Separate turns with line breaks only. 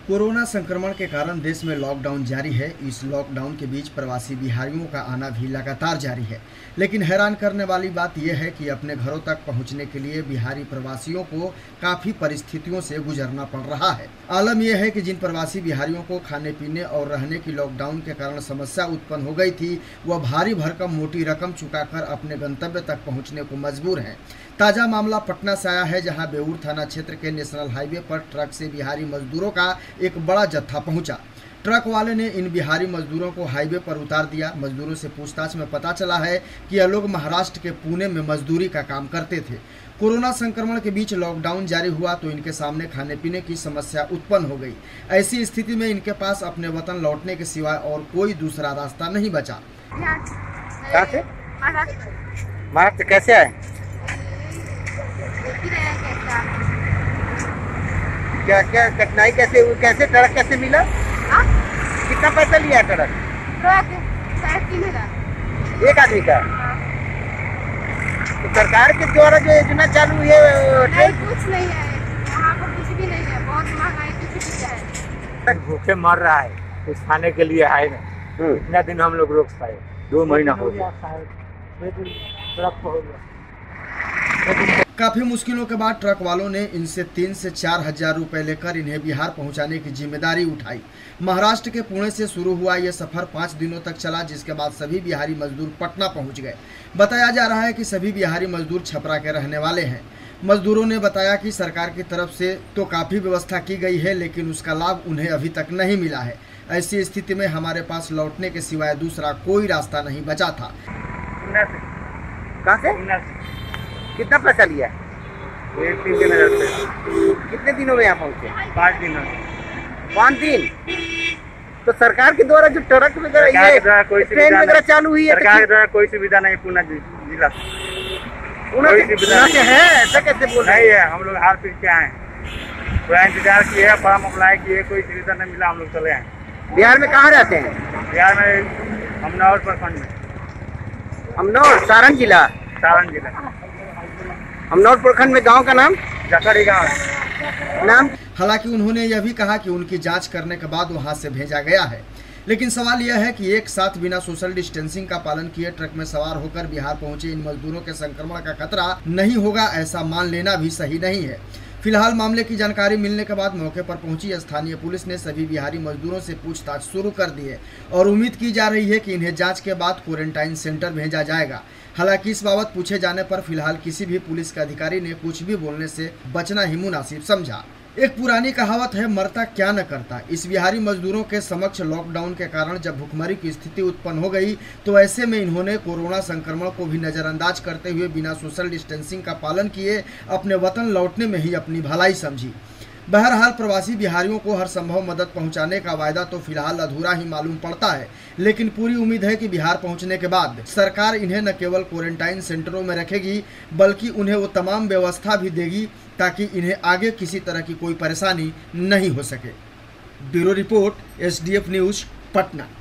Corona संक्रमण के कारण देश में लॉकडाउन जारी है। इस लॉकडाउन के बीच प्रवासी बिहारियों का आना भी लगातार जारी है। लेकिन हैरान करने वाली बात यह है कि अपने घरों तक पहुंचने के लिए बिहारी प्रवासियों को काफ़ी परिस्थितियों से गुजरना पड़ रहा है। आलम यह है कि जिन प्रवासी बिहारियों को खाने पीने और रहने की लॉकडाउन के कारण समस्या उत्पन्न हो गई थी, वह भारी भरकम मोटी रकम चुकाकर अपने गंतव्य तक पहुँचने को मजबूर हैं। ताज़ा मामला पटना से आया है, जहां बेऊर थाना क्षेत्र के नेशनल हाईवे पर ट्रक से बिहारी मजदूरों का एक बड़ा जत्था पहुंचा। ट्रक वाले ने इन बिहारी मजदूरों को हाईवे पर उतार दिया। मजदूरों से पूछताछ में पता चला है कि यह लोग महाराष्ट्र के पुणे में मजदूरी का काम करते थे। कोरोना संक्रमण के बीच लॉकडाउन जारी हुआ तो इनके सामने खाने पीने की समस्या उत्पन्न हो गई। ऐसी स्थिति में इनके पास अपने वतन लौटने के सिवाय और कोई दूसरा रास्ता नहीं बचा।
महाराष्ट्र कैसे आए? क्या क्या कठिनाई कैसे हुई? कैसे ट्रक कैसे मिला? कितना पैसा लिया ट्रक? 3,500 एक आदमी का। तो सरकार के द्वारा जो योजना चालू हुई है
नहीं, कुछ नहीं है यहाँ पर, कुछ भी नहीं है। बहुत महंगाई कुछ भी है।
भूखे मर रहा है, कुछ खाने के लिए है ना। इतना दिन हम लोग रोक पाए, 2 महीना हो गया।
काफी मुश्किलों के बाद ट्रक वालों ने इनसे 3 से 4 हजार रुपए लेकर इन्हें बिहार पहुंचाने की जिम्मेदारी उठाई। महाराष्ट्र के पुणे से शुरू हुआ यह सफर 5 दिनों तक चला, जिसके बाद सभी बिहारी मजदूर पटना पहुंच गए। बताया जा रहा है कि सभी बिहारी मजदूर छपरा के रहने वाले हैं। मजदूरों ने बताया कि सरकार की तरफ से तो काफी व्यवस्था की गई है, लेकिन उसका लाभ उन्हें अभी तक नहीं मिला है। ऐसी स्थिति में हमारे पास लौटने के सिवाय दूसरा कोई रास्ता नहीं बचा था।
कहाँ से? कितना पैसा लिया?
3,000
कितने दिनों में यहाँ पहुँचे?
5 दिनों।
5 दिन। तो सरकार के द्वारा जो ट्रक वगैरह ये ट्रेन वगैरह चालू हुई है,
सरकार के द्वारा कोई सुविधा नहीं पुणे जिला
पुणे से है, ऐसा कैसे बोल रहे
नहीं है। हम लोग हार पीट के आए, पूरा इंतजार किए, फॉर्म अप्लाई किए, कोई सुविधा नहीं मिला, हम लोग चले आए।
बिहार में कहाँ रहते हैं?
बिहार में अमनौर प्रखंड में।
अमनौर सारण जिला?
सारण जिला।
अमनौर प्रखंड में गांव का नाम?
जखड़ी गाँव
नाम।
हालांकि उन्होंने यह भी कहा कि उनकी जांच करने के बाद वहां से भेजा गया है। लेकिन सवाल यह है कि एक साथ बिना सोशल डिस्टेंसिंग का पालन किए ट्रक में सवार होकर बिहार पहुंचे इन मजदूरों के संक्रमण का खतरा नहीं होगा, ऐसा मान लेना भी सही नहीं है। फिलहाल मामले की जानकारी मिलने के बाद मौके पर पहुंची स्थानीय पुलिस ने सभी बिहारी मजदूरों से पूछताछ शुरू कर दी है और उम्मीद की जा रही है कि इन्हें जांच के बाद क्वारंटाइन सेंटर भेजा जाएगा। हालांकि इस बाबत पूछे जाने पर फिलहाल किसी भी पुलिस के अधिकारी ने कुछ भी बोलने से बचना ही मुनासिब समझा। एक पुरानी कहावत है, मरता क्या न करता। इस बिहारी मजदूरों के समक्ष लॉकडाउन के कारण जब भुखमरी की स्थिति उत्पन्न हो गई तो ऐसे में इन्होंने कोरोना संक्रमण को भी नजरअंदाज करते हुए बिना सोशल डिस्टेंसिंग का पालन किए अपने वतन लौटने में ही अपनी भलाई समझी। बहरहाल प्रवासी बिहारियों को हर संभव मदद पहुंचाने का वायदा तो फिलहाल अधूरा ही मालूम पड़ता है, लेकिन पूरी उम्मीद है कि बिहार पहुंचने के बाद सरकार इन्हें न केवल क्वारंटाइन सेंटरों में रखेगी, बल्कि उन्हें वो तमाम व्यवस्था भी देगी ताकि इन्हें आगे किसी तरह की कोई परेशानी नहीं हो सके। Bureau report, SDF news, Patna.